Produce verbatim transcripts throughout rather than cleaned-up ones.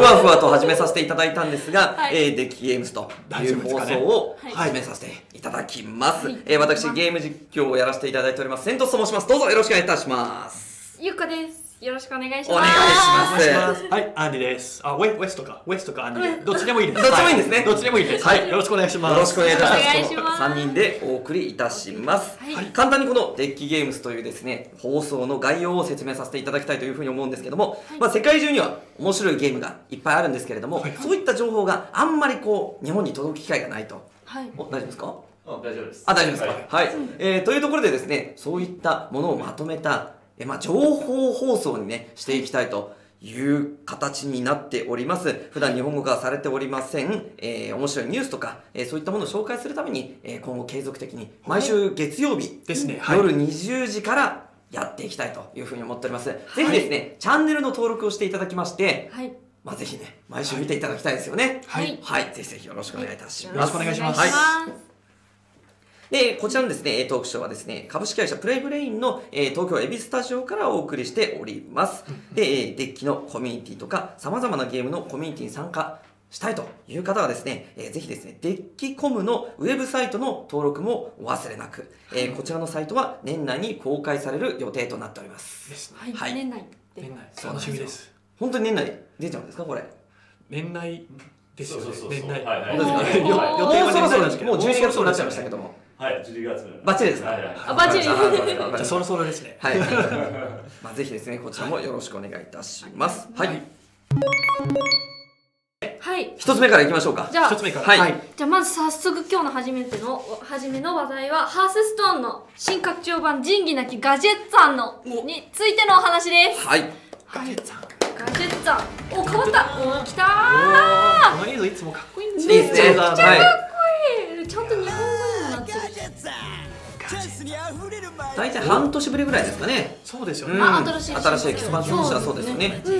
わふわと始めさせていただいたんですが、はい、えー、デッキゲームズという放送を始めさせていただきます。はい、えー、私、ゲーム実況をやらせていただいております、セントスと申します。どうぞよろしくお願いいたします。 ゆうかです。よろしくお願いします。 お願いします。 はい、アンディです。あ、ウェ、ウェストか、ウェストかアンディ。どっちでもいいです。 どっちもいいですね。 どっちでもいいです。はい、よろしくお願いします。 よろしくお願いいたします。さんにんでお送りいたします。簡単にこのデッキゲームズというですね、放送の概要を説明させていただきたいというふうに思うんですけども、まあ世界中には面白いゲームがいっぱいあるんですけれども、そういった情報があんまりこう日本に届く機会がないと。はい。お、大丈夫ですか？ あ、大丈夫です。 あ、大丈夫ですか？はい。えー、というところでですね、そういったものをまとめたえまあ、情報放送にねしていきたいという形になっております。普段日本語化されておりません、えー、面白いニュースとか、えー、そういったものを紹介するために、えー、今後継続的に毎週月曜日、 ですね、 夜にじゅうじからやっていきたいというふうに思っております。はい、ぜひですね、チャンネルの登録をしていただきまして、はい、まあぜひね毎週見ていただきたいですよね。はい、はい、ぜひぜひよろしくお願いいたします。 よろしくお願いします。 はいで、こちらのですね、トークショーはですね、株式会社プレイブレインの、えー、東京エビスタジオからお送りしております。で、えー、デッキのコミュニティとか、様々なゲームのコミュニティに参加したいという方はですね、えー、ぜひですね、デッキコムのウェブサイトの登録もお忘れなく、えー、こちらのサイトは年内に公開される予定となっております。 ですね。 はい、年内。 年内。楽しみです。 本当に年内出ちゃうんですか、これ。 年内ですよね。年内。 本当ですか？予定はそろそろですけど、もうじゅうにがつになっちゃいましたけども。 はい、じゅうにがつ。 バッチリですか？ あ、バッチリ。じゃあそろそろですね。 はい。まあぜひですね、こちらもよろしくお願いいたします。はい。 はい。 一つ目からいきましょうか。 じゃあ一つ目から。 はい。 じゃあまず早速今日の初めての初めの話題はハースストーンの新拡張版仁義なきガジェッツァンのについてのお話です。 はい。 ガジェッツァン。 ガジェッツァン。お、変わった。お、来たー。この映像いつもかっこいいんですよ。 いいですね。 めっちゃかっこいい。ちゃんと日本語にもなってる。 大体半年ぶりぐらいですかね。 そうですよね。 あ、新しい新しいエキスパンションとしてはそうですよね。うん。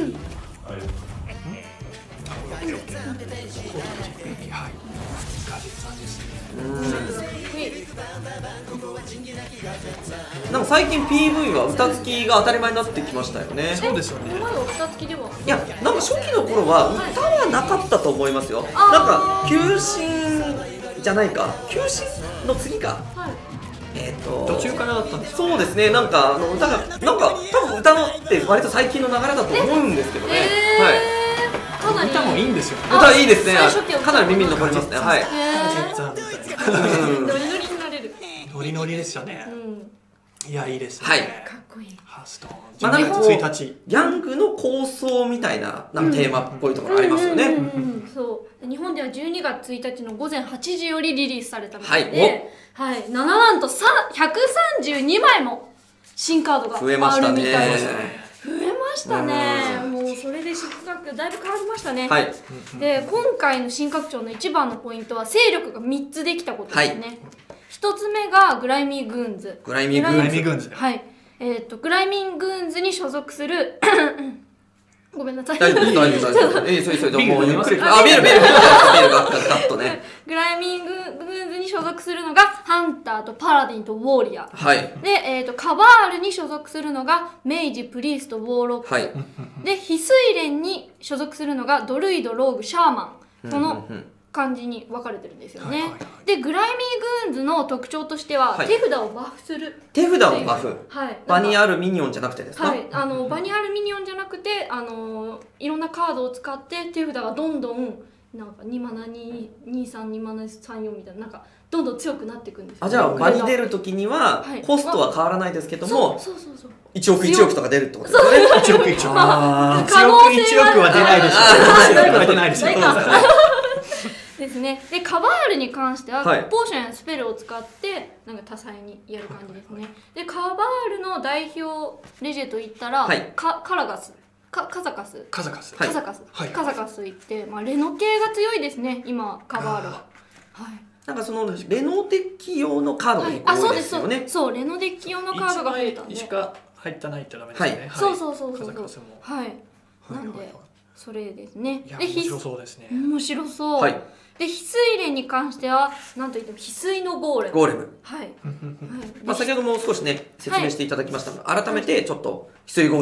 なんか最近 ピーブイ は歌付きが当たり前になってきましたよね。 そうですよね。 前は歌付きでは。 いや、なんか初期の頃は歌はなかったと思いますよ。なんか休診じゃないか、休診の次か。えっと途中からだったんです。 そうですね。なんかあの歌がなんか多分歌のって割と最近の流れだと思うんですけどね。はい。 かなり歌もいいんですよ。 歌いいですね。かなり耳に残りますね。はい。 ノリノリになれる。 ノリノリですよね。いや、いいですね。 はい。 かっこいい。 ハーストーン。 まあなんかついたち。 ギャングの構想みたいななんかテーマっぽいところありますよね。 そう。日本ではじゅうにがつついたちの午前はちじよりリリースされたみたいで、はい。なななんとひゃくさんじゅうにまいも新カードが増えましたね。 増えましたね。もうそれで新拡だいぶ変わりましたね。はい。で、今回の新拡張の一番のポイントは勢力がみっつできたことですね。一つ目がグライミーグーンズ。 グライミーグーンズ。 はい。えっとグライミーグーンズに所属するごめんなさい。 大丈夫大丈夫大丈夫。ええ、そうそう。もうゆっくり。あ、見える見える見える。見えるガッとね。 グライミンググーンズに所属するのがハンターとパラディンとウォーリアー。はい。で、えっとカバールに所属するのがメイジ、プリースト、ウォーロック。はい。で、翡翠蓮に所属するのがドルイド、ローグ、シャーマンとの感じに分かれてるんですよね。で、グライミーグーンズの特徴としては手札をバフする。 手札をバフ。はい。場にあるミニオンじゃなくてですか？ はい。あの場にあるミニオンじゃなくて、あのいろんなカードを使って手札がどんどんなんかにマナににさんにマナさんよんみたいななんかどんどん強くなっていくんですよ。 あ、じゃあ場に出る時にはコストは変わらないですけども、 そうそうそう。 いちおくいちおくとか出るってことですよね。 いちおくいちおく。ああ。いちおくいちおくは出ないでしょ。いちおくは出ないでしょ。 ですね。でカバールに関しては、はい、ポーションやスペルを使ってなんか多彩にやる感じですね。でカバールの代表レジェといったら、はい、カカラガス、カカザカス、 カザカス、 カザカス、はい、カザカスいって、まあレノ系が強いですね。今カバールは。はい。 なんかそのレノデッキ用のカードが結構多いですよね。 そうレノデッキ用のカードが増えたんで。 しか入ったないとダメですね。 そうそうそうそうそう。はい。なんでそれですね。 いや面白そうですね。 面白そう。はい。で翡翠蓮に関してはなんといっても翡翠のゴーレム。 ゴーレム。 はい。 まあ先ほども少しね説明していただきましたが、改めてちょっと翡翠ゴーレム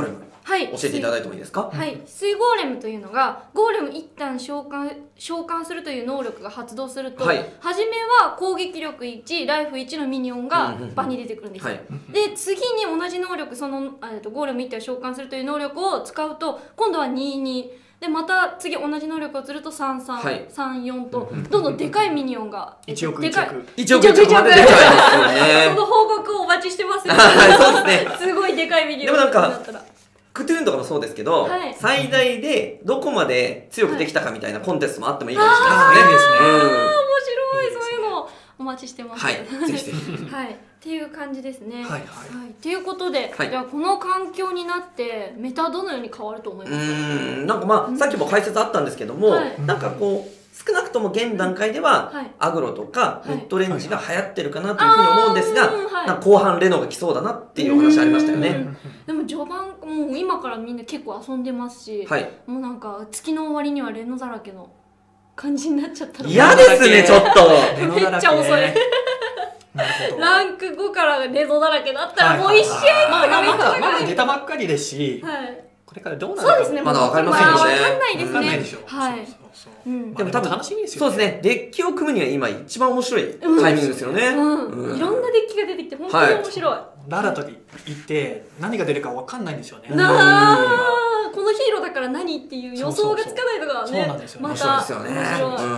はい教えていただいてもいいですか？ はい、翡翠ゴーレムというのがゴーレム一旦召喚召喚するという能力が発動すると、はい、初めは攻撃力いちライフいちのミニオンが場に出てくるんですよ、はい、で次に同じ能力そのえとゴーレム一旦召喚するという能力を使うと今度はににでまた次同じ能力をするとさんさん、はい、さんよんとどんどんでかいミニオンがいちおくいちおくいちおくいちおくまででかいですよね。 その報告をお待ちしてますよそうですね。 すごいでかいミニオンでもなんかクトゥーンとかもそうですけど、 はい、 最大でどこまで強くできたかみたいなコンテストもあってもいいかもしれないですね。 面白い、そういうのお待ちしてます。 はい、ぜひぜひ。 はい、っていう感じですね。 はいはい。 ということで、はい、じゃあこの環境になってメタどのように変わると思いますか？うーん、なんかまあ、うん、さっきも解説あったんですけども、はい、なんかこう。少なくとも現段階では、はい、アグロとかミッドレンジが流行ってるかなというふうに思うんですが、はい、なんか後半レノが来そうだなっていうお話ありましたよね。 でも序盤もう今からみんな結構遊んでますし、はい、もうなんか月の終わりにはレノだらけの感じになっちゃったら嫌ですねちょっとめっちゃ遅いランクごからレノだらけだったらもう一試合まだまだ出たばっかりですし、はい、これからどうなるかそうですねまだわかりませんよね。 わかんないですね。 わかんないでしょ。 はい。 うん、でも多分楽しみですよね。そうですね。デッキを組むには今一番面白いタイミングですよね。 うんうんうん、いろんなデッキが出てきて本当に面白い。はい、 ララと言って何が出るかわかんないんですよね。 なあ、このヒーローだから何っていう予想がつかないとかね。 そうなんですよね。 また面白いですよね。 面白い。 うん、はい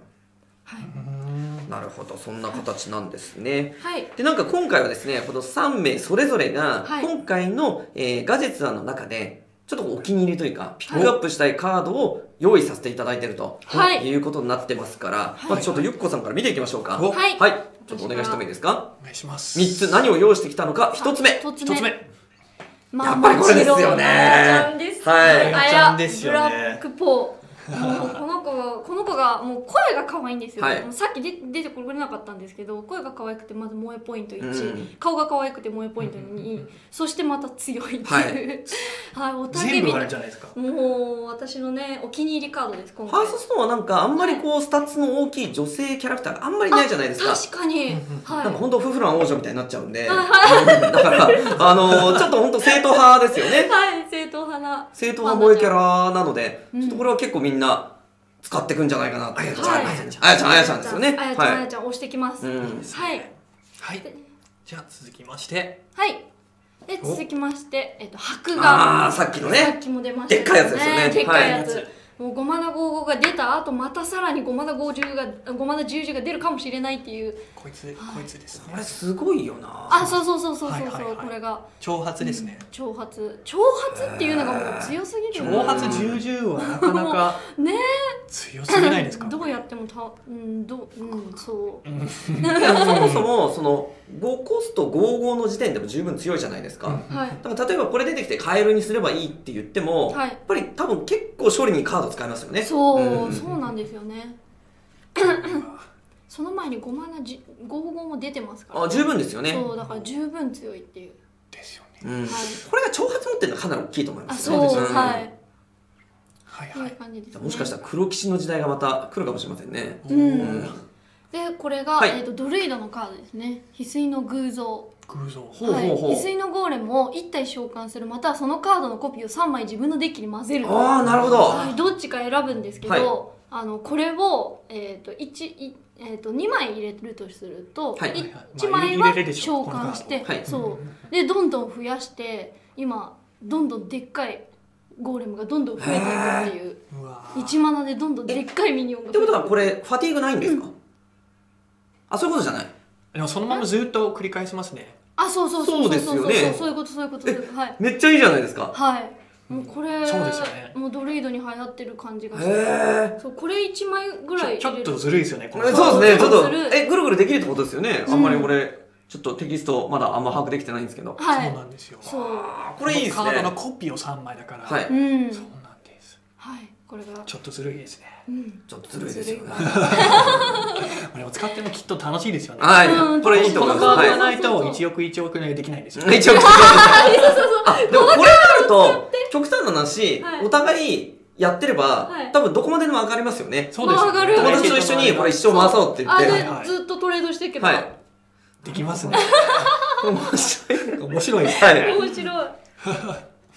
。なるほど、そんな形なんですね。 はい。 で、なんか今回はですね、このさんめいそれぞれが今回の、えー、ガジェツ案の中で。ちょっとお気に入りというかピックアップしたいカードを用意させていただいていると、はい、いうことになってますから、はい、まずちょっとゆっこさんから見ていきましょうか。はい、はい、ちょっとお願いしてもいいですか。 お願いします。 みっつ何を用意してきたのか。ひとつめひとつめ、 まあ、やっぱりこれですよね。 あやちゃんです。 はい、あやちゃんですよね。 ブラックポーもうこの子がこの子がもう声が可愛いんですよ、はい、もうさっきで出てこれなかったんですけど声が可愛くてまず萌えポイントいち、うん、顔が可愛くて萌えポイントに、うん、そしてまた強いっていう、はい、はい、おたけび全部あるじゃないですか。 もう私のねお気に入りカードです今回。ファーストストーンはなんかあんまりこう、はい、スタッツの大きい女性キャラクターがあんまりいないじゃないですか。 確かに、はい、 なんか本当フフラン王女みたいになっちゃうんで、はい、だからあのー、ちょっと本当正統派ですよね。 はい、正統派な正統派萌えキャラなので、うん、ちょっとこれは結構みんな使っていくんじゃないかなって。あやちゃん、あやちゃん、あやちゃん、あやちゃんですよね。 あやちゃん、あやちゃん押してきます。はい。 はい。じゃあ続きまして。 はい。で続きましてえっと箔が。 ああさっきのね。 さっきも出ましたね。 でっかいやつですよね。 でっかいやつ。もうごまだごじゅうごが出た後またさらにごまだごじゅうがごまだじゅうが出るかもしれないっていう。 こいつこいつですね。 これすごいよな。 あそうそうそうそうそうそうこれが挑発ですね。 挑発挑発っていうのがもう強すぎる。 挑発じゅうじゅうはなかなかね強すぎないですか。 どうやってもたうんどうんそう。 そもそもそのごコストごごの時点でも十分強いじゃないですか。はい。だから例えばこれ出てきてカエルにすればいいって言っても、やっぱり多分結構処理にカード使いますよね。 そう、そうなんですよね。その前にごマナごごも出てますから。 あ、十分ですよね。 そうだから十分強いっていう。 ですよね。 うん。これが挑発持ってるのはかなり大きいと思いますね。あ、そうはい。 はいはい。 もしかしたら黒騎士の時代がまた来るかもしれませんね。 うん。でこれがえっとドルイドのカードですね。翡翠の偶像。 偶像。 ほうほうほう。翡翠のゴーレムをいち体召喚するまたはそのカードのコピーをさんまい自分のデッキに混ぜる。 ああなるほど。 はい。どっちか選ぶんですけど、あのこれをえっと一えっとにまい入れるとするといちまいは召喚してそうでどんどん増やして今どんどんでっかいゴーレムがどんどん増えていくっていういちマナでどんどんでっかいミニオンが。 ってことはこれファティーグないんですか？あそういうことじゃない。 でもそのままずっと繰り返しますね。 あそうそうそうそうですよね。 そういうことそういうことはい。 めっちゃいいじゃないですか。 はい。もうこれそうですよね。 もうドルイドに流行ってる感じがして。そうこれいちまいぐらいちょっとずるいですよね。 これそうですね。ちょっとえぐるぐるできるってことですよね。あんまりこれちょっとテキストまだあんま把握できてないんですけど。 はい。 そうなんですよ。 そう。 これいいですね。 カードのコピーをさんまいだから。 はい。 うん。 そうなんです。 はい。これがちょっとずるいですね。 うん。 ちょっとずるいですよね。 これを使ってもきっと楽しいですよね。 はい。これいいと思います。 このカードがないと一億一億できないですよ。 一億一億。あでもこれがあると極端な話お互いやってれば多分どこまででも上がりますよね。 そうです。 友達と一緒にこれ一生回そうって言って。 あでずっとトレードしていけば。 できますね。 面白い。 面白いですね。 面白い。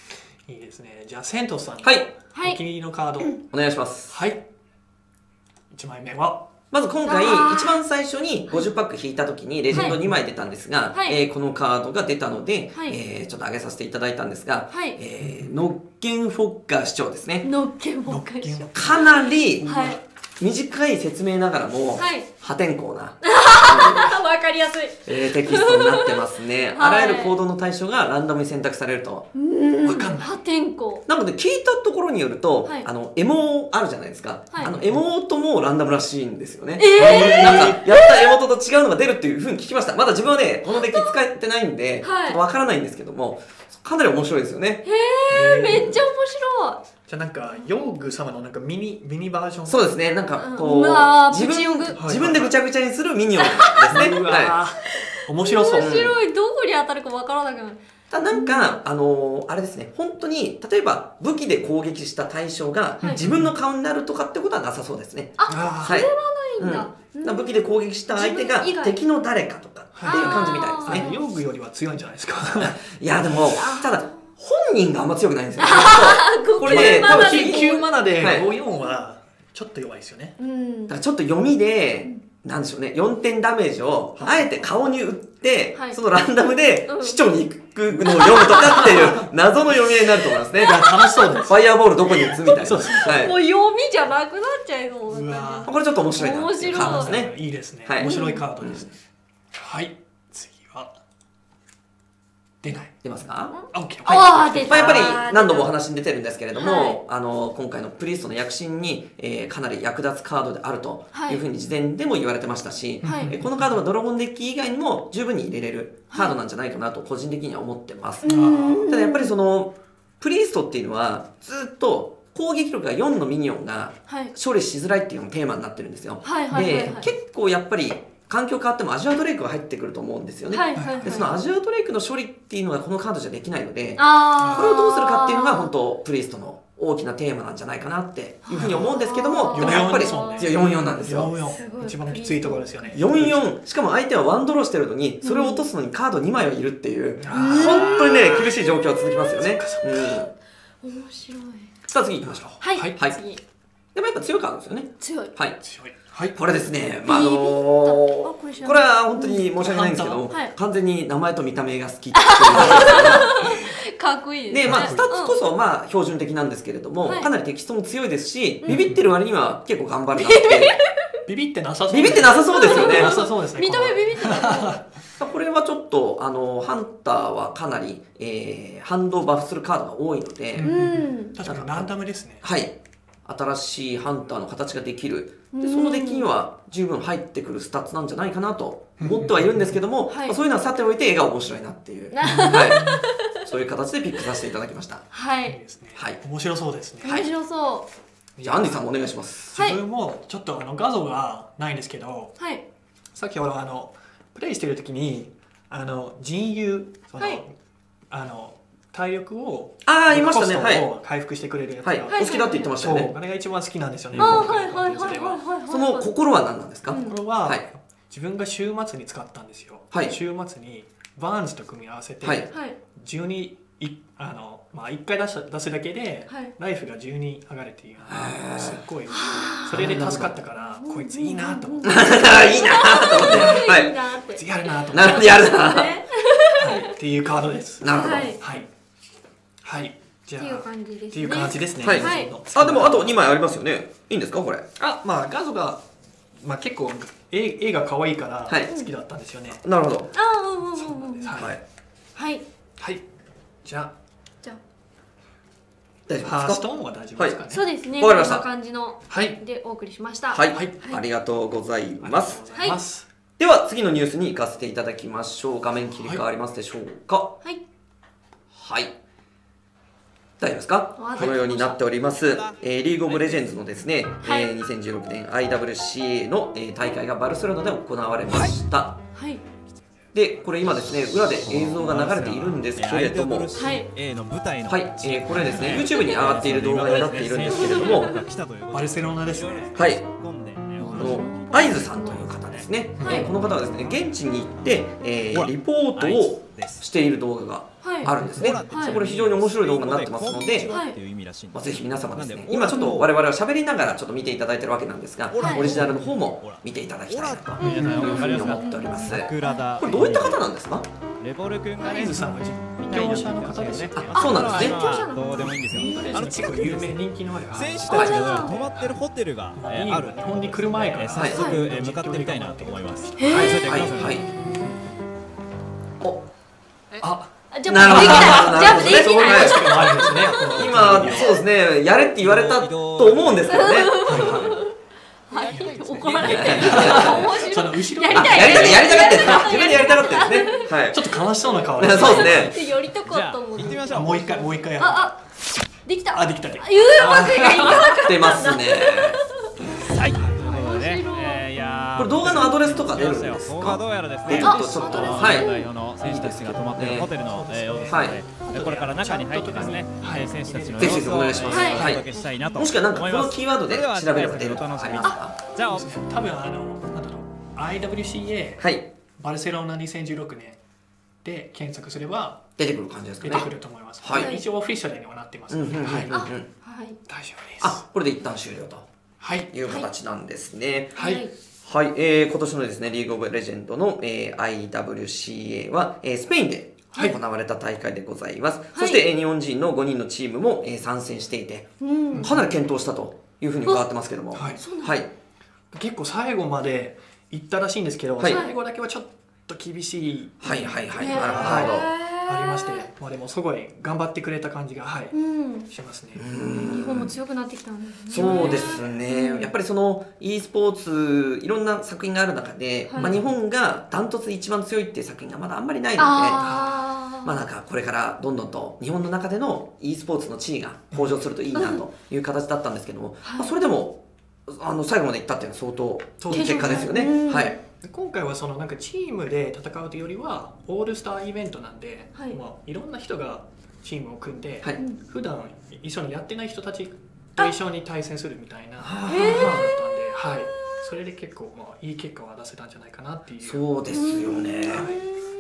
いいですね。じゃあセントスさんのはいお気に入りのカード、 お願いします。 はい。いちまいめはまず今回あー一番最初にごじゅっパック引いた時にレジェンドにまい出たんですが、 はいえーこのカードが出たので、 はいえーちょっと上げさせていただいたんですが、 はいえーノッケンフォッカー市長ですね。 のっけもっかしょ。 かなりはい。 短い説明ながらもはい破天荒な、 わかりやすい。 えーテキストになってますね。あはいらゆる行動の対象がランダムに選択されると。 わかんない。 破天荒。 なので聞いたところによると、 はいあのエモあるじゃないですか、 はいあのエモートもランダムらしいんですよね。 えなんかやったエモートと違うのが出るっていう風に聞きました。まだ自分はねこのデッキ使えてないんで、 はいちょっとわからないんですけども、かなり面白いですよね。 ー、めっちゃ面白い。 じゃあなんかヨーグ様のなんかミニミニバージョン。 そうですね、なんかこうわう自ープチヨグ分自分でぐちゃぐちゃにするミニオンですね。 うわはー、面白そう。 面白い。どこに当たるかわからなくなる。 い。ただなんか、あのーあれですね、本当に例えば武器で攻撃した対象がはい自分の顔になるとかってことはなさそうですね。 あはい。 ないんだ。 うん、だから武器で攻撃した相手が自分以外敵の誰かとかっていう感じみたいですあ、 ね。 ヨーグよりは強いんじゃないですか。 いやでもただ本人があんま強くないんですよ。これね、多分まだききゅうマナではいごじゅうよんはちょっと弱いですよね。 うんだからちょっと読みで、なんでしょうね、よんてんダメージをあえて顔に打って、 はいそのランダムでうん市長に行くのを読むとかっていう謎の読み合いになると思いますね。 いや楽しそうです。 ファイアボールどこに打つみたいな。 そうですはい。 もう読みじゃなくなっちゃいそうな感じ。 これちょっと面白いなっていうカードですね。 いいですね。 はい面白いカードですね。はい。次は出ない。 出ますか？ あ、オッケー。 あー出たまあ、やっぱり何度もお話に出てるんですけれども、 はいあの今回のプリーストの躍進に、えーかなり役立つカードであるとはいいうふうに事前でも言われてましたし、 はいえーこのカードはドラゴンデッキ以外にも十分に入れれるカードなんじゃないかなと個人的には思ってます。 うんただやっぱりそのプリーストっていうのはずっと攻撃力がよんのミニオンがはい処理しづらいっていうのがテーマになってるんですよ。 はいはいはいはいで結構やっぱり環境変わってもアジアドレイクが入ってくると思うんですよね。 はいはいはいでそのアジアドレイクの処理っていうのがこのカードじゃできないので、 あーこれをどうするかっていうのが本当プリストの大きなテーマなんじゃないかなっていうふうに思うんですけども、 あーでもやっぱりよんよんですもんね強いよんよんなんですよんよ。 よすごいん一番きついところですよね。 よんよん、しかも相手はワンドローしてるのにそれを落とすのにカードにまいはいるっていう、 あー本当にね苦しい状況が続きますよね。うん、 面白い。 さあ次行きましょう。 はい、 はいはい次でもやっぱ強いカードですよね。 強い。 はい。 強い。はい。 これですね、まああのビビったあこれー知らないこれは本当に申し訳ないんですけど、 うんはい完全に名前と見た目が好きっていうかっこいいですね。 で、まあ、スタッツこそ。 そ、まあ、標準的なんですけれども、 はいかなりテキストも強いですし、 うんビビってる割には結構頑張るなって。 ビビってなさそう。 ビビってなさそうですよねなさそうですね。 見た目ビビってない。 これはちょっと、あの、ハンターはかなり、えー、ハンドをバフするカードが多いので、 ううん。 確かにランダムですね。 はい。新しいハンターの形ができる。で、そのデッキには十分入ってくるスタッツなんじゃないかなと思ってはいるんですけども、 はいまあそういうのはさておいて絵が面白いなっていう、はい。そういう形でピックさせていただきました。 はいい。 いですね。 はい面白そうですね。 面白そじゃあ、アンディさんもお願いします。 はい自分もちょっとあの画像がないんですけど、 う。はい。 さっき俺あのプレイしてる時にあの人油その、 はいあの体力をああ、いましたね。 コスはい。 トを回復してくれるやつが、 はい。お好きだって言ってましたそうよね。 あれが一番好きなんですよね。 あー今回はいはいはいのコンテンツでははいはいはい。 その心は何なんですか？ うんこれは、 はい自分が週末に使ったんですよ、 はい週末にバーンズと組み合わせて、 はいはい。 じゅうにいあの、まあ、いっかい出した出すだけで、 はいライフがじゅうに上がるっていうのへーがすっごいそれで助かったからこいついいなと思っていいなーと思って。はいいなーって。 こいつやるなと思って、 なるやるな。 ね。 はい、っていうカードです。 なるほど。 はいはいはいじゃあっていう感じですね。 っていう感じですね。 はいはい自分のあ、でもあとにまいありますよね。いいんですかこれ？ あまあ画像が、まあ、結構絵絵が可愛いからはい好きだったんですよね。 なるほど。 あーうんうんそううんうん。 なんです。はい、 はい。 はい。 はい、じゃじゃあ大丈あハース夫ですか？ トーンは大丈夫ですかね。 そうですね。 わかりましたこんな感じのはいでお送りしました。 はいはい。 ありがとうございありがとうます。 ございます。 では次のニュースに行かせていただきましょう。画面切り替わりますでしょうか？ はい。 はい。大丈夫ですか？ はいこのようになっております。えーリーグオブレジェンズのですね、 はいえーにせんじゅうろくねん アイダブリューシーエー の、えー大会がバルセロナで行われました。 はい。 で、これ今ですね、裏で映像が流れているんですけれども、はい、 はいえの舞台のえーこれですね、YouTube に上がっている動画になっているんですけれども、 バルセロナですね。 はい、このアイズさんという方ですね、 はいえーこの方はですね、現地に行って、えーほらリポートをしている動画があるんですね。これ非常に面白い動画になってますので、まあ、ぜひ皆様ですね、今ちょっと我々は喋りながらちょっと見ていただいてるわけなんですが、オリジナルの方も見ていただきたいなというふうに思っております。これどういった方なんですか？ レボル君がね、 水さんは実況者の方ですね。 あ、そうなんですね。 どうでもいいんですよ。 あの結構有名人気のある選手たちが泊まってるホテルがある。 日本に来る前から早速向かってみたいなと思います。 はいはいはい。お、 あ、 ジャンプできない。ジャンプできない。 今そうですね、やれって言われたと思うんですけどね。 怒られてる。 その後ろやりたいやりたやりたがってるんですね。自分でやりたがってるんですね。はい。 ちょっと悲しそうな顔。 そうですね。 やりたかったもん。 行ってみましょう。 もう一回もう一回やる。 ああ、できた。 あ、できたで。 言うまくいかなかった。 出ますね。 はい。ということでね、えーいやこれ動画のアドレスとか出るんです動画どうか？ やらですね、 ちょっとちょっとはい。 代表の選手たちが泊まっているホテルのようですので、これから中に入ってですね、選手たちのぜひぜひお願いします。 お届けしたいなともしくはなんかこ思います。 のキーワードで調べれば出るとかありますか？ じゃあ、 多分あのなんだろう アイダブリューシーエーはい。 バルセロナにせんじゅうろくねんで検索すれば出てくる感じですかね。 出てくると思います。 はい一応オフィシャルにはなってますので、 うんうんうんうん。 はい、 はい。 大丈夫です。 あ、これで一旦終了とはいいう形なんですね。 はいはい、えー、今年のですねリーグオブレジェンドの、えー、アイダブリューシーエー は、えー、スペインで行われた大会でございます。はい、そして、えー、日本人のごにんのチームも、えー、参戦していて、うん、かなり検討したというふうに伺ってますけども、 はい、 はい、 結構最後まで行ったらしいんですけど、はい、最後だけはちょっと厳しい。 はいはいはい、なるほど。 ありまして、まあでもすごい頑張ってくれた感じがはい、うん、しますね。 日本も強くなってきたんですね。そうですね。やっぱりその e スポーツいろんな作品がある中で、はい、まあ日本がダントツ一番強いっていう作品がまだあんまりないので、あまあなんかこれからどんどんと日本の中での e スポーツの地位が向上するといいなという形だったんですけども、うん、まあそれでもあの最後までいったっていうのは相当いい結果ですよね。うん、はい。 今回はそのなんかチームで戦うというよりはオールスターイベントなんで、はい、まあ、いろんな人がチームを組んで、はい、普段一緒にやってない人たちと一緒に対戦するみたいなパターンだったんで、はい、それで結構まあいい結果は出せたんじゃないかなっていう。 そうですよね。はい、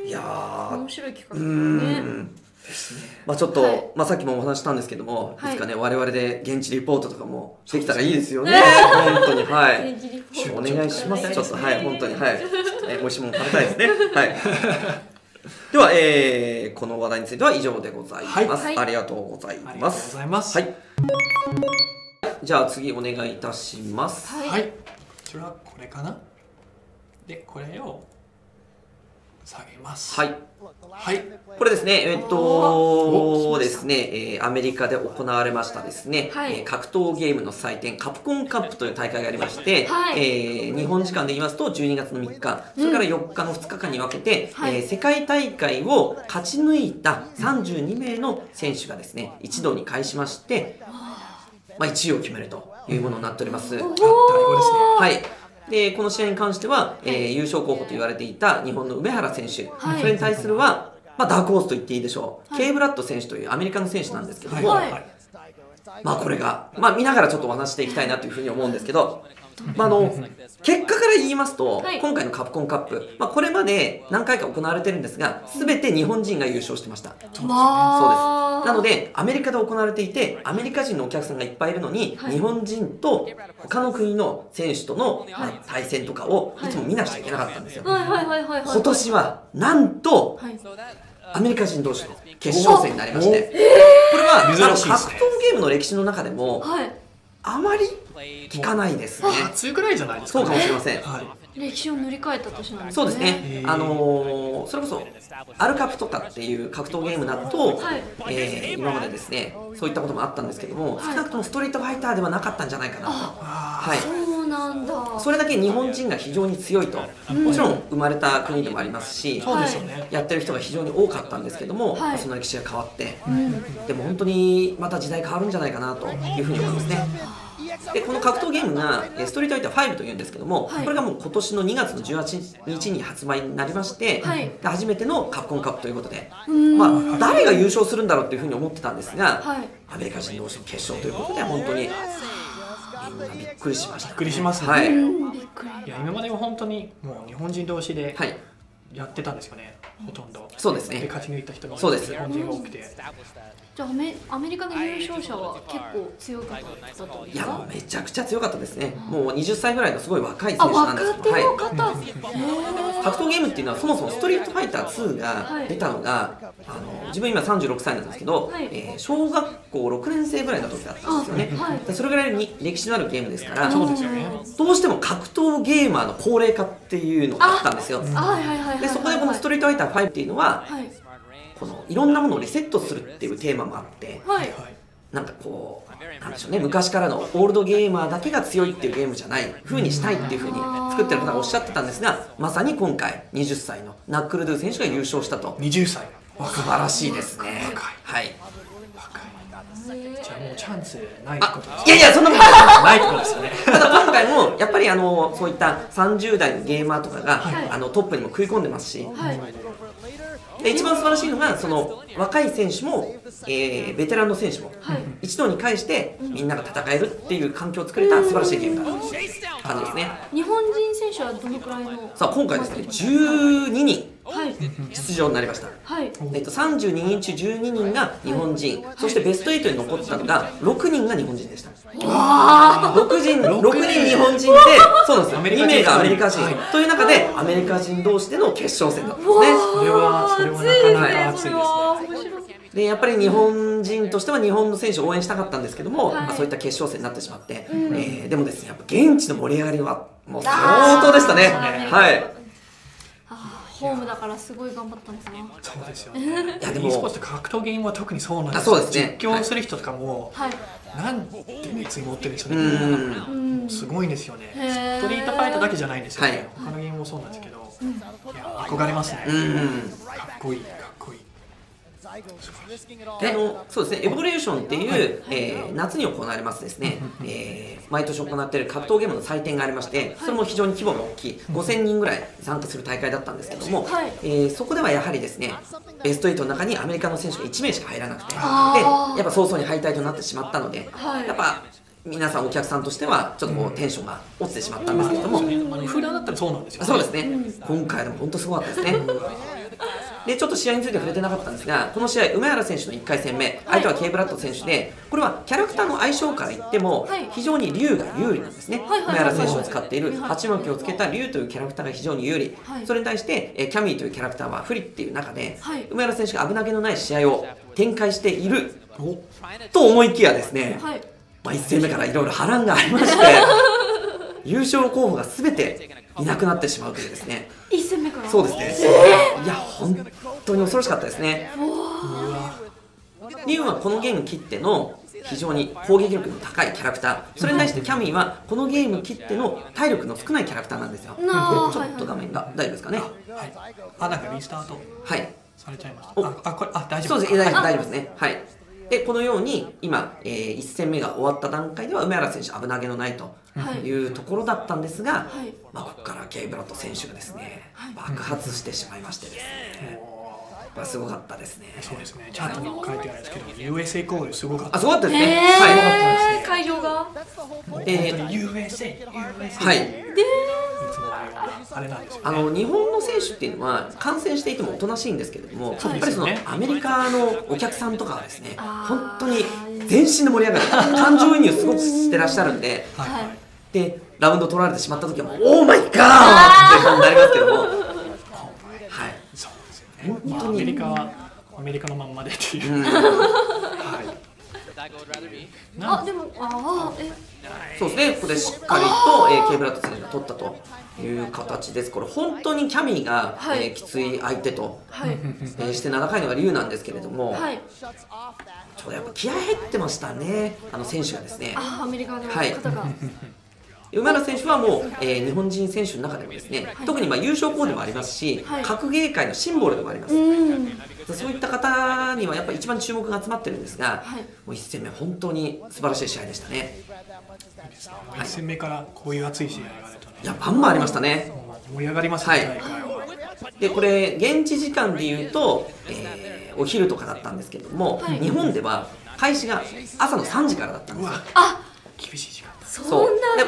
いやー面白い企画ですね。 まあちょっと、はい、まあさっきもお話したんですけども、はい、いつかね我々で現地リポートとかもできたらいいですよね。本当にはい。お願いします。ちょっとはい本当にはい。え美味しいもの食べたいですね。はい。では、えー、この話題については以上でございます。はい、ありがとうございます。ありがとうございます。 はい。じゃあ次お願いいたします。 はい。こちらこれかな。でこれを下げます。 はい。 はい、 これですね、えっとですね、えー、アメリカで行われましたですね、はい、えー、格闘ゲームの祭典カプコンカップという大会がありまして、はい、えー、日本時間で言いますとじゅうにがつのみっか、それからよっかのふつかかんに分けて、うん、えー、世界大会を勝ち抜いたさんじゅうにめいの選手がですね一堂に会しまして、まあ、いちいを決めるというものになっております。はい。でこの試合に関しては、えー、優勝候補と言われていた日本の梅原選手、はい、それに対するは、まあ、ダークホースと言っていいでしょう、はい、ケイ・ブラッド選手というアメリカの選手なんですけども、はい、まあこれが、まあ、見ながらちょっとお話していきたいなというふうに思うんですけど、まあ、あの結果から言いますと、はい、今回のカプコンカップ、まあ、これまで何回か行われてるんですが全て日本人が優勝してました。そうです。なのでアメリカで行われていてアメリカ人のお客さんがいっぱいいるのに、はい、日本人と他の国の選手との、はい、まあ、対戦とかをいつも見なくちゃいけなかったんですよ。今年はなんと、はい、アメリカ人同士の決勝戦になりまして、これは珍しいですね。格闘ゲームの歴史の中でも、はい、あまり聞かないですね。 初ぐらいじゃないですか、 ね。そうかもしれません。はい、 歴史を塗り替えた年なんですね。 そうですね。あのー、それこそアルカプとかっていう格闘ゲームだと、はい、えー、今までですねそういったこともあったんですけども、はい、少なくともストリートファイターではなかったんじゃないかなと。はい。 そうなんだ。 それだけ日本人が非常に強いと、うん、もちろん生まれた国でもありますし、 そうですよね、 やってる人が非常に多かったんですけども、はい、その歴史が変わって、うん、でも本当にまた時代変わるんじゃないかなというふうに思いますね。でこの格闘ゲームがストリートファイターファイブというんですけども、はい、これがもう今年のにがつのじゅうはちにちに発売になりまして、はい、初めてのカプコンカップということで、まあ、誰が優勝するんだろうっていうふうに思ってたんですが、はい、アメリカ人同士の決勝ということで本当にみんなびっくりしました。 びっくりしますね。はい、いや今までは本当にもう日本人同士で、はい、 やってたんですよね、ほとんど。 そうですね。 で勝ち抜いた人が日本人が多くて。 じゃあアメアメリカの優勝者は結構強かったですか？ いや、めちゃくちゃ強かったですね。もうはたちぐらいのすごい若い選手なんですけど、 はい、 格闘ゲームっていうのはそもそもストリートファイターツーが出たのが、はい、あの自分今さんじゅうろくさいなんですけど、はい、えー、小学校ろくねん生ぐらいの時だったんですよね。はい、それぐらいに歴史のあるゲームですから、 そうですよね、 どうしても格闘ゲーマーの高齢化っていうのがあったんですよ。でそこでこのストリートファイターファイブっていうのは、はい、このいろんなものをリセットするっていうテーマもあって、はい、なんかこうなんでしょうね、昔からのオールドゲーマーだけが強いっていうゲームじゃない風にしたいっていう風に作ってる方がおっしゃってたんですが、まさに今回はたちのナックルドゥ選手が優勝したと。 はたち素晴らしいですね。はい。 じゃあもうチャンスないってことですか？ いやいや、そんなことないってことですよね。 ただ今回もやっぱりあのそういったさんじゅう代のゲーマーとかが、はい、あのトップにも食い込んでますし、はい、で一番素晴らしいのがその若い選手も、えー、ベテランの選手も、はい、一堂に会してみんなが戦えるっていう環境を作れた素晴らしいゲームだという感じですね。 日本人選手はどのくらいの？ さあ今回ですね、じゅうににん出場になりました。はい、えっと、さんじゅうににん中じゅうににんが日本人、はい、そしてベストはちに残ったのがろくにんが日本人でした。ろくにん日本人で、そうなんですよ、にめいがアメリカ人、はい、という中でアメリカ人同士での決勝戦だったんですね。 それはそれはなかなか熱いですね。 でやっぱり日本人としては日本の選手を応援したかったんですけども、はい、まあ、そういった決勝戦になってしまって、うん、えー、でもですね、やっぱ現地の盛り上がりはもう相当でしたね。はい。 ホームだからすごい頑張ったんですね。 そうですよね。いやでも e スポーツ格闘ゲームは特にそうなんです。 そうですね。 実況する人とかも、はい、なんて熱意持ってるんですよね。すごいんですよね。ストリートファイトだけじゃないんですよね。はい、他のゲームもそうなんですけど、いや憧れますね。かっこいいかっこいい。 であのそうですね、エボリューションっていう、はい、えー、夏に行われますですね、えー、毎年行っている格闘ゲームの祭典がありまして、それも非常に規模の大きいごせんにんぐらい参加する大会だったんですけども、はい、えー、そこではやはりですね、ベストはちの中にアメリカの選手がいちめいしか入らなくて、でやっぱ早々に敗退となってしまったので、はい、やっぱ皆さんお客さんとしてはちょっとこうテンションが落ちてしまったんですけども、 普段だったらそうなんですよね。 そうですね、今回でも本当すごかったですね。でちょっと試合について触れてなかったんですが、この試合梅原選手のいっかい戦目、相手はケイブラッド選手で、これはキャラクターの相性から言っても非常に竜が有利なんですね。梅原選手を使っている鉢巻きをつけた竜というキャラクターが非常に有利、それに対してキャミーというキャラクターは不利っていう中で、梅原選手が危なげのない試合を展開していると思いきやですね、まあ、いち戦目からいろいろ波乱がありまして優勝候補が全ていなくなってしまうというですね。 いち戦目から？ そうですね。いや本当に恐ろしかったですね。リュウはこのゲーム切っての非常に攻撃力の高いキャラクター、それに対してキャミーはこのゲーム切っての体力の少ないキャラクターなんですよ。ちょっと画面が大丈夫ですかね。 はい、あ、なんかリスタートされちゃいました。 あ、あ、これ、あ、大丈夫です。そうです、大丈夫ですね。はい。でこのように今、えー、いち戦目が終わった段階では梅原選手危なげのないというところだったんですが、はい、まあ、ここからケイブラッド選手がですね、はい、爆発してしまいましてですね、まあ、すごかったですね。 そうですね、チャートにも書いてあるんですけど ユーエスエー コールすごかった。 あ、すごかったですね。 はい、すごかったですね。会場がえー、ユーエスエーはい、 であれなんですよね、 あの日本の選手っていうのは観戦していてもおとなしいんですけれども、やっぱりそのアメリカのお客さんとかはですね、本当に全身で盛り上がる、感情移入すごくしてらっしゃるんで、はい、でラウンド取られてしまった時はもうオーマイガーって感じになりますけども、はい、 そうですよね。本当にアメリカはアメリカのまんまでっていう、うん、はい。 あ、でも、あえそうですね、ここでしっかりと、えー、ケイブラッド選手が取ったという形です。これ本当にキャミーが、はい、えー、きつい相手と、はい、えー、してななかいのが龍なんですけれども、はい、ちょっとやっぱ気合入ってましたね、あの選手がですね。 あ、アメリカの方が、はい、 馬原選手はもう、えー、日本人選手の中でもですね、はい、特にまあ優勝候補でもありますし、はい、格ゲー界のシンボルでもあります。そういった方にはやっぱり一番注目が集まってるんですが、はい、もういち戦目本当に素晴らしい試合でしたね。 いち戦目からこういう熱い試合があるとね、 いやバンバンありましたね。 盛り上がりますね、 はい、でこれ現地時間でいうと、えー、お昼とかだったんですけども、はい、日本では開始が朝のさんじからだったんですよ。 あ、 厳しい時間。 そう、で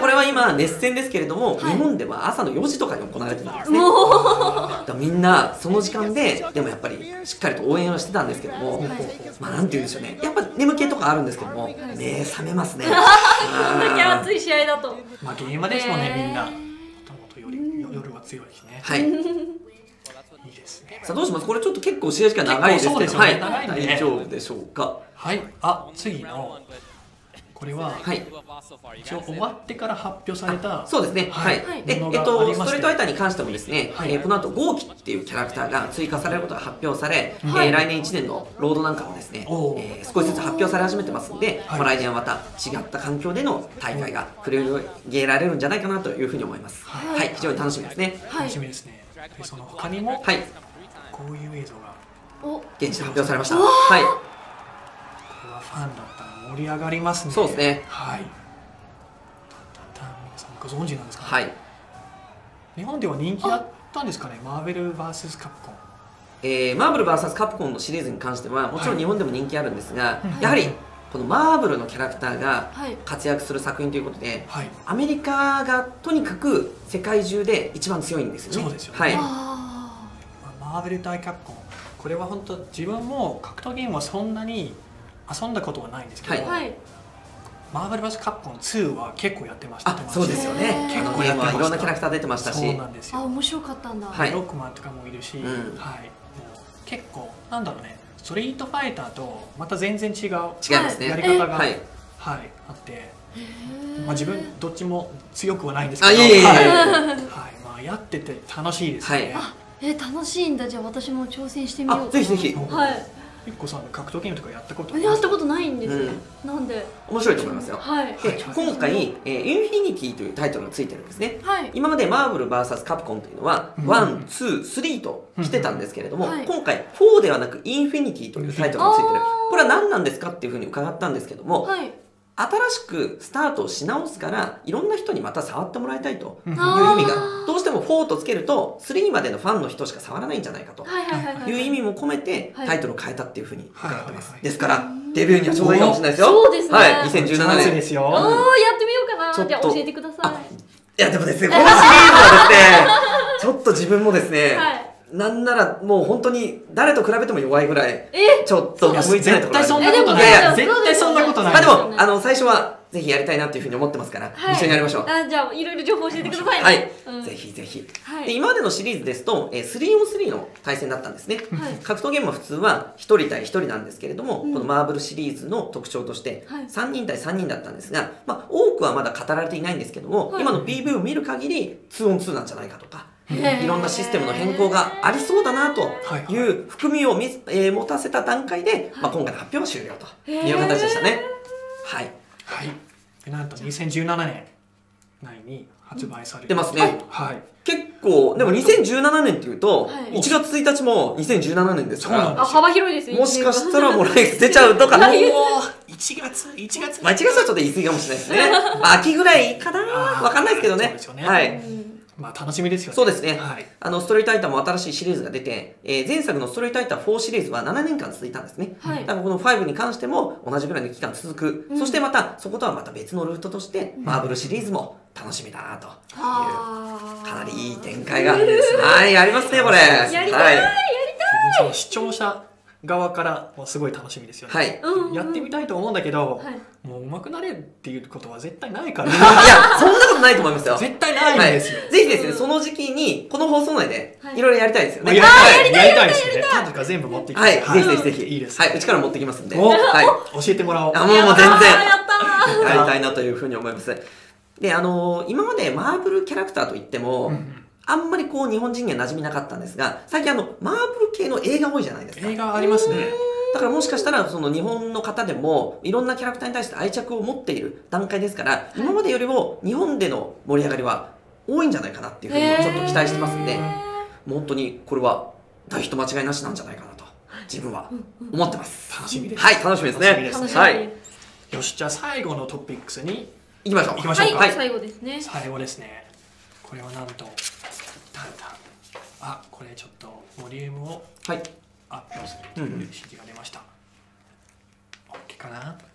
これは今熱戦ですけれども、日本では朝のよじとかに行われてたんですね。みんなその時間ででもやっぱりしっかりと応援をしてたんですけども、まあなんて言うんでしょうね、やっぱ眠気とかあるんですけども、目覚めますね。こんだけ熱い試合だと。 まあゲームですもんね、みんな。もともとより夜は強いしね。 はい。 いいですね。 さあどうします？これちょっと結構試合時間長いですけど、はい、大丈夫でしょうか。 はい。あ、次のこれは一応終わってから発表された。 そうですね。はい。で、えっとストリートファイターに関してもですね、この後ゴーキっていうキャラクターが追加されることが発表され、来年いちねんのロードなんかもですね、少しずつ発表され始めてますんで、来年はまた違った環境での大会が繰り広げられるんじゃないかなというふうに思います。はい、非常に楽しみですね。 楽しみですね。その他にも、はい、こういう映像が現地で発表されました。はい。 これはファンだったら盛り上がりますね。 そうですね。 はい。皆さんご存知なんですかね。 はい。 日本では人気あったんですかね。マーベル ブイエス カプコン。 えー、マーブル ブイエス カプコンのシリーズに関してはもちろん日本でも人気あるんですが、はい、やはりこのマーブルのキャラクターが活躍する作品ということで、はい、アメリカがとにかく世界中で一番強いんですよね。 そうですよね。 はい、 マーベル対カプコン、これは本当自分も格闘ゲームはそんなに遊んだことはないんですけど、はい、マーベル ブイエス カプコンツーは結構やってました。 あ、そうですよね。結構やってました。いろんなキャラクター出てましたし、 そうなんですよ。 あ、面白かったんだ。 はい、ロックマンとかもいるし、うん、はい、もう結構なんだろうね。ストリートファイターとまた全然違うやり方が、はい、はい、あって、まあ自分どっちも強くはないんですけど、はい、まあやってて楽しいですね。 あ、え、楽しいんだ。じゃあ私も挑戦してみよう。 ぜひぜひ。 はい。 ゆっこさん格闘ゲームとかやったことやったことないんですよ。なんで面白いと思いますよ。 はい。 で今回インフィニティというタイトルがついてるんですね。はい。今までマーブル ブイエス カプコンというのはワン、ツー、スリーと来てたんですけれども、今回フォーではなくインフィニティというタイトルがついてる。これは何なんですかっていうふうに伺ったんですけども、新しくスタートをし直すからいろんな人にまた触ってもらいたいという意味が、どうしてもフォーとつけるとスリーまでのファンの人しか触らないんじゃないかという意味も込めてタイトルを変えたっていうふうに伺ってます。ですからデビューにはちょうどいいかもしれないですよ。 そうですね。 はい、にせんじゅうななねんですよ。 おお、やってみようかな。じゃあ教えてください。 いやでもですね、このシリーズはですね、ちょっと自分もですね、なんならもう本当に誰と比べても弱いぐらいちょっと向いてないところある。 絶対そんなことない。絶対そんなことない。 まあでもあの最初はぜひやりたいなっていうふうに思ってますから、一緒にやりましょう。 あ、じゃあいろいろ情報教えてくださいね。 はい、ぜひぜひ。で今までのシリーズですとスリーオンスリーの対戦だったんですね。格闘ゲームは普通はひとり対ひとりなんですけれども、このマーブルシリーズの特徴としてさんにん対さんにんだったんですが、まあ多くはまだ語られていないんですけども、今の ピーブイを見る限りツーオンツーなんじゃないかとか、いろんなシステムの変更がありそうだなという含みをみ、えー、持たせた段階で、まあ、今回の発表は終了という形でしたね。はい、 はい、なんとにせんじゅうななねん内に発売されてますね。はい、結構でもにせんじゅうななねんっていうと、はい、いちがつついたちもにせんじゅうななねんですから、 あ、幅広いですよ。 もしかしたらもう来月出ちゃうとかいちがついちがつまあいちがつはちょっと言い過ぎかもしれないですね。秋ぐらいかな、わかんないですけどね。はい、 まあ楽しみですよね。 そうですね。はい、あのストリートファイターも新しいシリーズが出て、えー、前作のストリートファイターフォーシリーズはななねんかん続いたんですね。はい、だからこのファイブに関しても同じぐらいの期間続く。うん、そしてまたそことはまた別のルートとして、うん、マーブルシリーズも楽しみだなという、かなりいい展開が、はい、ありますねこれ。やりたい、はい、やりたい。 視聴者側からもすごい楽しみですよね。はい、やってみたいと思うんだけど、はい、もう上手くなれるっていうことは絶対ないから。いや、 そんなことないと思いますよ。 絶対ないんですよ。 はい、ぜひですね、その時期にこの放送内でいろいろやりたいですよね。 やりたいですね。タとか全部持ってきて。 はい、ぜひぜひぜひ。 いいです。 はい、うちから持ってきますんで。 はい、教えてもらおう。 あ、もう全然やりたいなというふうに思います。で、あの今までマーブルキャラクターといっても。あんまりこう日本人には馴染みなかったんですが、最近あのマーブル系の映画多いじゃないですか。 映画ありますね。 だからもしかしたらその日本の方でもいろんなキャラクターに対して愛着を持っている段階ですから、今までよりも日本での盛り上がりは多いんじゃないかなっていうふうにちょっと期待してますんで、もう本当にこれは大ヒット間違いなしなんじゃないかなと自分は思ってます。 楽しみです。 はい、楽しみですね。はい。 よし、じゃあ最後のトピックスに行きましょう。 行きましょうか。 はい、最後ですね。 最後ですね。これはなんと。あ、これちょっとボリュームをアップするという指示が出ました。 OK かな。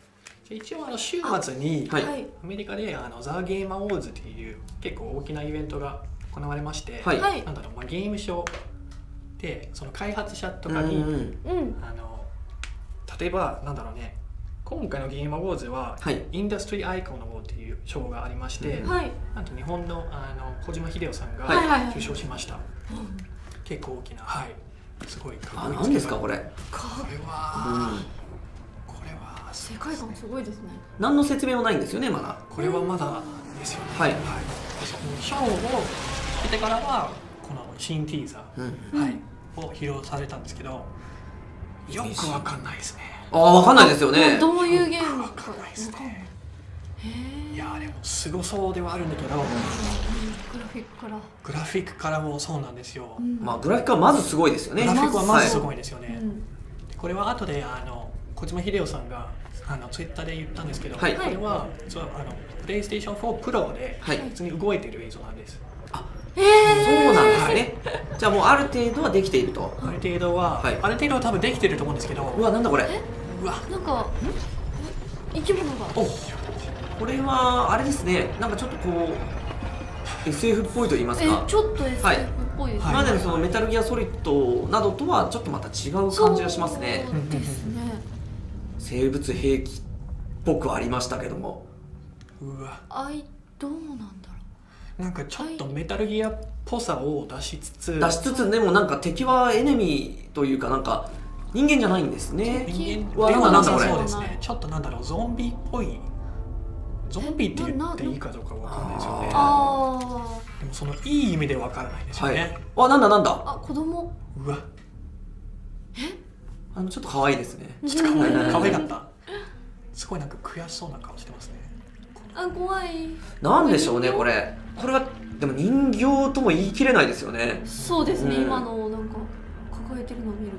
一応あの週末にアメリカであのザ・ゲームアウォーズっていう結構大きなイベントが行われまして、はい、なんだろう、まあ、ゲームショーでその開発者とかに、うん、あの例えばなんだろうね、今回のゲームアウォーズは、はい、インダストリーアイコンのっていう賞がありまして、はい、なんと日本のあの小島秀夫さんが受賞しました。結構大きな、はい、すごいかっこいい。 何ですかこれ？ これは、うん、これは世界観すごいですね。 何の説明もないんですよねまだ。 これはまだですよね。はい。はい、賞を受けてからはこの新ティーザー、うん、はい、を披露されたんですけど、よくわかんないですね。 ああ、わかんないですよね。 どういうゲームかわかんないですね。いやでもすごそうではあるんだけど、グラフィックからグラフィックからもそうなんですよ。 まあグラフィックはまずすごいですよね。 グラフィックはまずすごいですよね。これは後であの小島秀夫さんがあのツイッターで言ったんですけど、これは実はあのプレイステーションフォープロで普通に動いている映像なんです。 あ、そうなんですね。じゃあもうある程度はできていると。 ある程度はある程度は多分できていると思うんですけど。 うわ、なんだこれ。 うわ、なんか生き物が。 これはあれですね、なんかちょっとこう エスエフ っぽいと言いますか、 ちょっと エスエフ っぽいですね。 今までのそのメタルギアソリッドなどとはちょっとまた違う感じがしますね。 そうですね。 生物兵器っぽくありましたけども、 うわ、 あいどうなんだろう。なんかちょっとメタルギアっぽさを出しつつ出しつつでもなんか敵はエネミーというかなんか人間じゃないんですね。 人間ではなさそうですね。ちょっとなんだろう、ゾンビっぽい。ゾンビって言っていいかどうかわかんないですよね。あでもそのいい意味でわからないですよね。 あ、なんだなんだ。 あ、子供。 うわ。 え？ あのちょっと可愛いですね。 ちょっと可愛い。可愛かった。すごいなんか悔しそうな顔してますね。 あ、怖い。 なんでしょうねこれ。これはでも人形とも言い切れないですよね。 そうですね。今のなんか抱えてるのを見ると。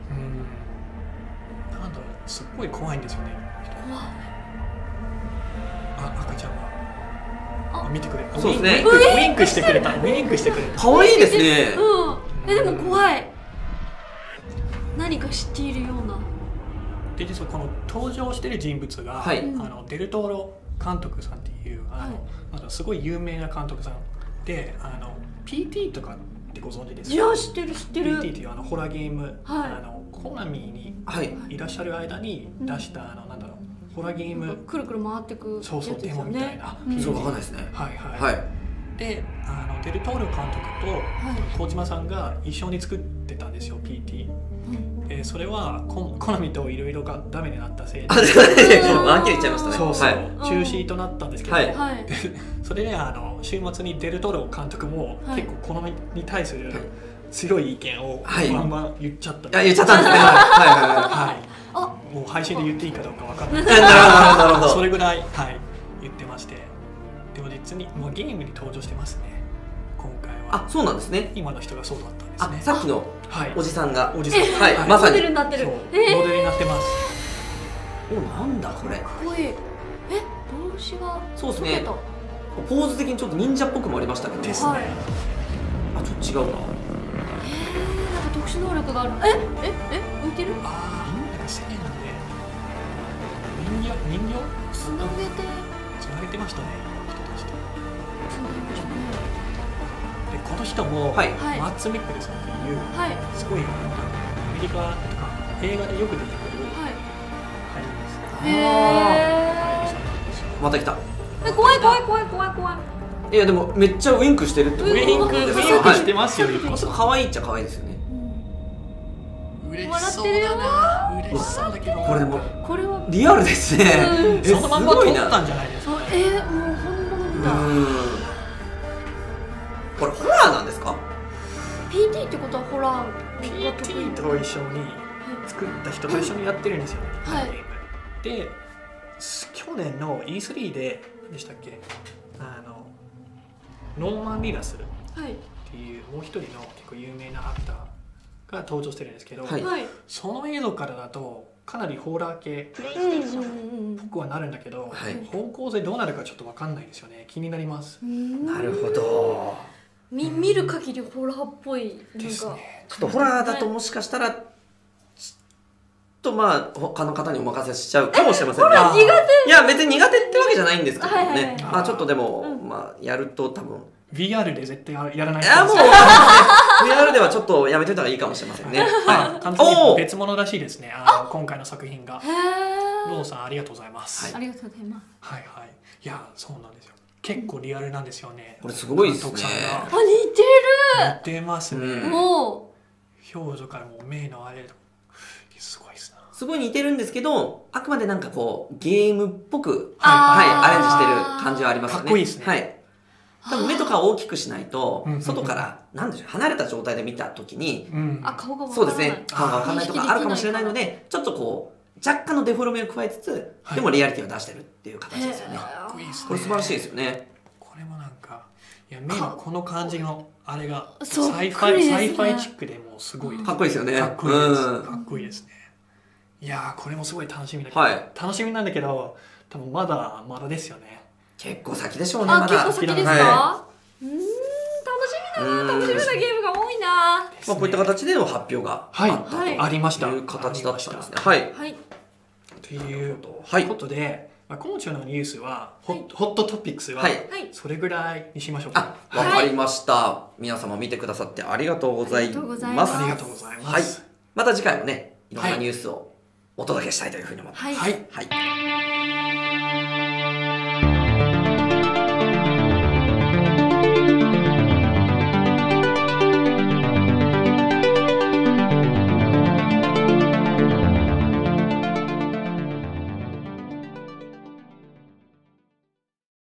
うん。なんだろう、すっごい怖いんですよね。 怖い。 あ、赤ちゃんがあ見てくれ。 そうですね。 ウインクしてくれた。ウインクしてくれた。 可愛いですね。 うん。え、でも怖い。何か知っているような。 で、実はこの登場している人物が、はい、あのデルトーロ監督さんっていうあの、はい、あのすごい有名な監督さんで、あの ピーティー とかってご存知ですか？ いや、知ってる知ってる。 ピーティー っていうあのホラーゲーム、はい、あのコナミにいらっしゃる間に出した、はい、あのなんだろう。ホラーゲームくるくる回ってくやつですよね。 そうそう、デモみたいな。 そう、わかんないですね。 はいはい。はい、で、あのデルトール監督と小島さんが一緒に作ってたんですよ、ピーティー。えそれはココナミといろいろがダメになったせいで、 あ、そうですね。はっきり言っちゃいましたね。 そうそう、中止となったんですけど、それであの週末にデルトール監督も結構コナミに対する強い意見をバンバン言っちゃった。 あ、言っちゃったんですね。はいはいはい。 もう配信で言っていいかどうかわかんない。 なるほど。 それぐらい、はい、言ってまして、でも実にもうゲームに登場してますね。今回は。 あ、そうなんですね。 今の人がそうだったんですね。 あ、さっきのおじさんが、 おじさん、 はい、まさにモデルになってる。 モデルになってます。 お、なんだこれ。 かっこいい。え、帽子が。 そうですね。ポーズ的にちょっと忍者っぽくもありましたけど。 ですね。 あ、ちょっと違うな。 え、なんか特殊能力がある。え、え、え、浮いてる？ ああ、なんか世間で人形、人形つなげてつなげてましたね、人たちと。 つなげましたね。 で、この人も、はい、マッツ・ミックルさんっていう、はい、すごいアメリカとか映画でよく出てくる俳優です。 へえ。 また来た。 え、怖い怖い怖い怖い怖い。 いやでもめっちゃウインクしてるってこと。 ウインクウインクしてますよね。 可愛いっちゃ可愛いですよね。 嬉しそうだな。嬉しそうだけど。 これでもこれはリアルですね。 そのまんま撮ったんじゃないですか。 え、もう本物みたい。 これホラーなんですか？ ピーティー ってことはホラー。 ピーティー と一緒に作った人と一緒にやってるんですよね。はい。で、去年の イースリー で何でしたっけ？あのノーマン・リラスっていうもう一人の結構有名なアクターが登場してるんですけど、はい、その映像からだとかなりホラー系っぽくはなるんだけど、はい、方向性どうなるかちょっと分かんないですよね。気になります。 なるほど。 み見る限りホラーっぽい。 ですね。 ちょっとホラーだともしかしたらとまあ他の方にお任せしちゃうかもしれませんね。 ほら苦手。 いや別に苦手ってわけじゃないんですけどね。 はいはいはいまあちょっとでも、うん、まあやると多分ブイアール で絶対やらない。 いやもう ブイアール ではちょっとやめといた方がいいかもしれませんね。 はい。完全に別物らしいですね。あの今回の作品が。ローさんありがとうございます。 ありがとうございます。 はいはい。いやそうなんですよ。結構リアルなんですよね。 これすごいですね。 あ似てる。 似てますね。 もう表情からもう目のあれすごいですな。 すごい似てるんですけど、あくまでなんかこうゲームっぽくはいアレンジしてる感じはありますよね。 かっこいいですね。 はい。多分目とか大きくしないと外からなんでしょう離れた状態で見たときに、 あ顔がそうですね顔がわかんないとかあるかもしれないので、ちょっとこう若干のデフォルメを加えつつ、でもリアリティを出してるっていう形ですよね。 かっこいいですね。 これ素晴らしいですよね。 これもなんかいや目のこの感じのあれがサイファイサイファイチックでもすごいかっこいいですよね。 かっこいいです。かっこいいですね。いやこれもすごい楽しみだけど、楽しみなんだけど多分まだまだですよね。 結構先でしょうね。 あ結構先ですか。うん楽しみだな。楽しみなゲームが多いな。 まあこういった形での発表があったとありました。 いう形だったんですね。はい。 ということで、まあ、今週のニュースはホットトピックスはそれぐらいにしましょうか。 わかりました。皆様見てくださってありがとうございます。 ありがとうございます。 また次回もねいろんなニュースをお届けしたいというふうに思ってます。はい。